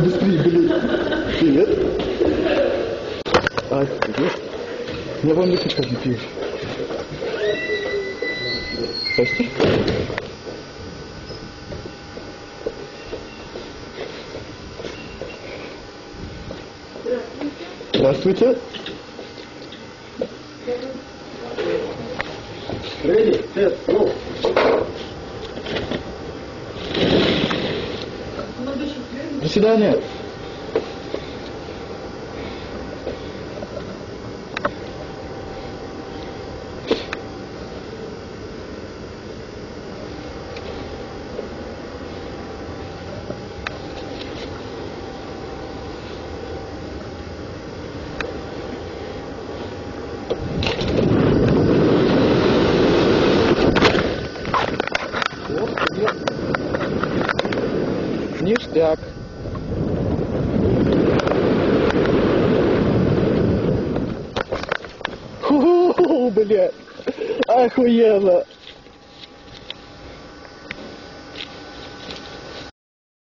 быстрее, блин. Привет. Ай, привет. Я вам липучка не пью. Здрасте. Здравствуйте. Ready, set, go. До свидания. Ништяк. Ху-ху, блядь. Охуенно.